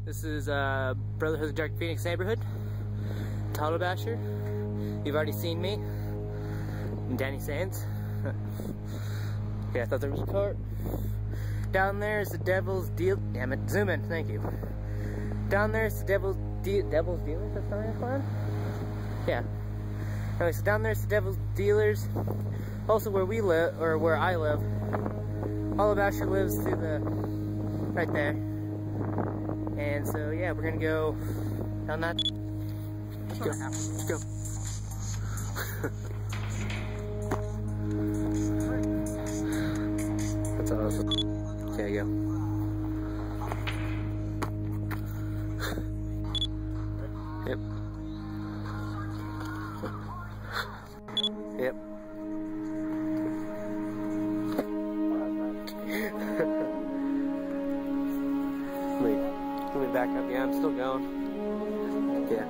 This is Brotherhood of Dark Pheonix neighborhood. Total Basher. You've already seen me. I'm Danny Sands. Okay, I thought there was a cart. Down there is the Devil's Deal. Damn it, zoom in, thank you. Down there is the Devil's Dealers, that's not your plan? Yeah. Anyway, so down there is the Devil's Dealers. Also where we live, or where I live. All of Asher lives to the, right there. And so yeah, we're gonna go down that. Let's go. Let's go. That's awesome. Okay, go. Yep. Yep. Let me back up. Yeah, I'm still going. Yeah.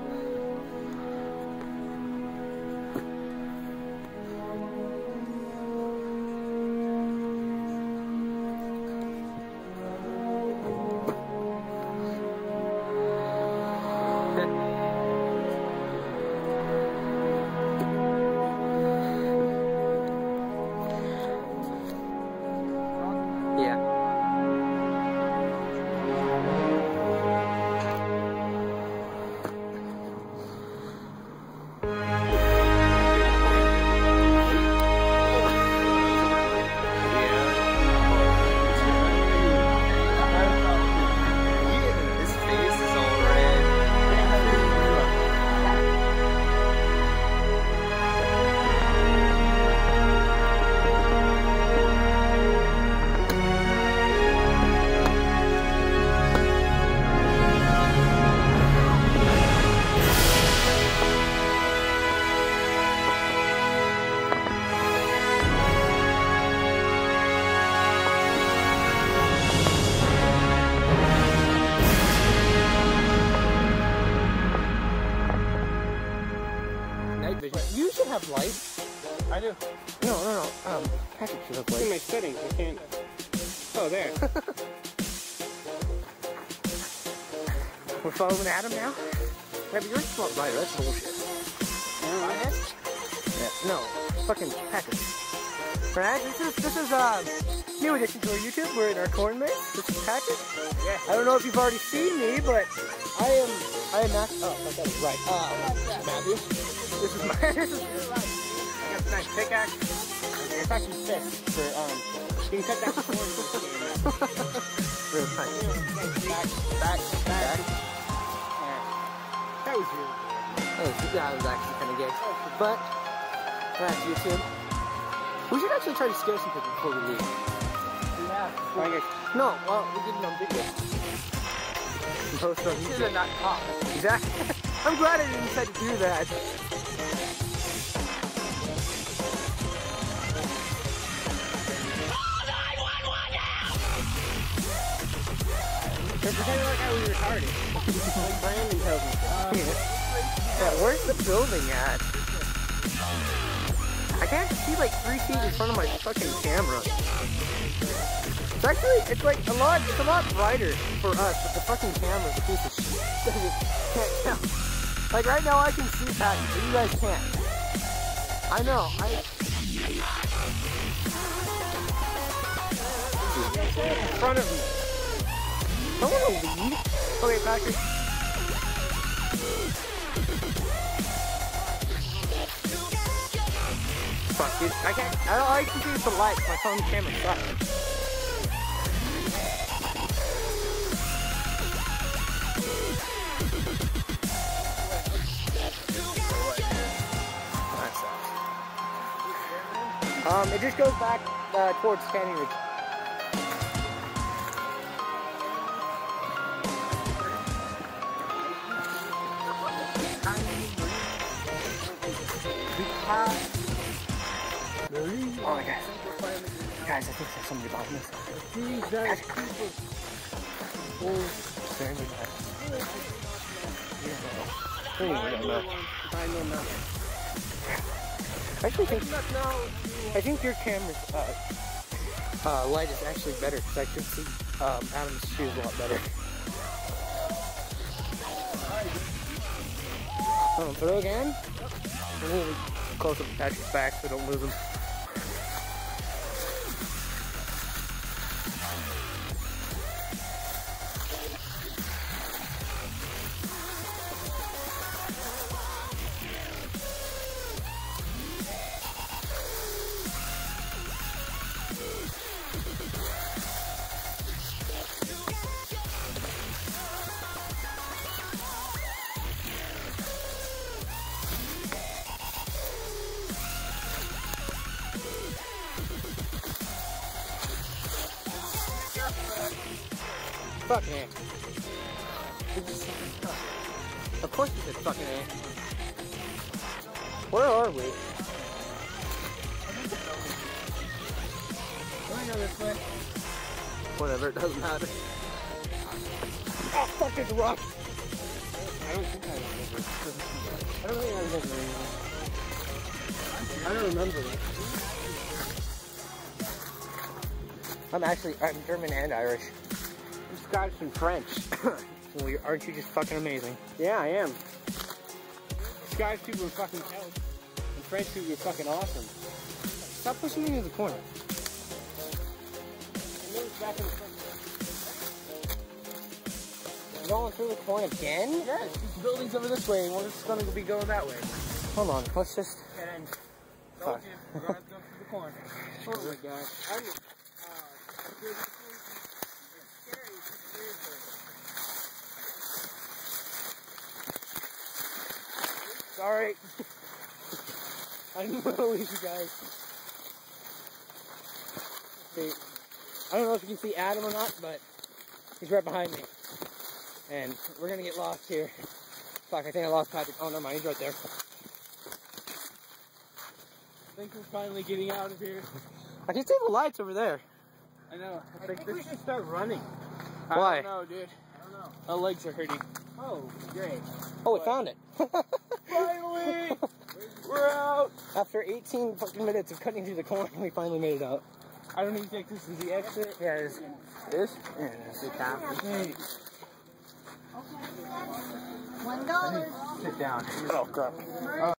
You should have lights. I do. No. Patrick should have lights. In my settings, I can't. Oh, there. We're following Adam now? Yeah, but you're not right. That's bullshit. Yeah, no. Fucking Patrick. Right? This is new addition to our YouTube. We're in our corn maze. This is Patrick. Yeah. I don't know if you've already seen me, but I am Matthew. Oh, that was right. Matthew. This is my. I got a nice pickaxe. It's actually fist for you can cut that before you just real nice. Back. That was really good. That was actually kind of gay. But that's YouTube. We should actually try to scare some people before we leave. Yeah. No, well, we did it on video. And post on YouTube. These are not cops. Exactly. I'm glad I didn't decide to do that. They're pretending like I was retarded. Like Brandon tells me. Yeah, where's the building at? I can't see like 3 feet in front of my fucking camera. It's actually, it's a lot brighter for us, but the fucking camera's a piece of shit. Can't tell. Like right now I can see Patrick, but you guys can't. I know, In front of me. I want to leave. Okay, Patrick. Fuck, dude. I can see the lights. My phone camera sucks. That sucks. It just goes back towards Canyon Ridge. Oh my god. Guys, I think there's somebody behind us. Very I think your camera's light is actually better because I can see Adam's shoes a lot better. Throw again? We'll close up Patrick's back so we don't lose him. Fucking A. Of course you said fucking A. Where are we? Can I go this way? Whatever, it doesn't matter. Oh, fuck, there's a rock! I don't think I remember. I don't think I remember anymore. I don't remember that. I'm German and Irish. I'm Scottish and French. Well, aren't you just fucking amazing? Yeah, I am. Scottish people are fucking talented. And French people are fucking awesome. Stop pushing me into the corner. Back in the front. We're going through the corner again? Yes, the building's over this way and we're just gonna be going that way. Hold on, let's just... And Fuck. we're gonna go through the corner. Oh my gosh. Sorry. I didn't want to leave you guys. See, I don't know if you can see Adam or not, but he's right behind me. And we're gonna get lost here. Fuck, I think I lost Patrick. Oh, never mind, he's right there. I think we're finally getting out of here. I can see the lights over there. I know. I think we should start running. Why? I don't know, dude. I don't know. My legs are hurting. Oh, great. Oh, we found it. Finally! We're out! After 18 fucking minutes of cutting through the corner, we finally made it out. I don't even think this is the exit. Yeah, it is. This? Yeah, it is. $1. Sit down. Oh, crap.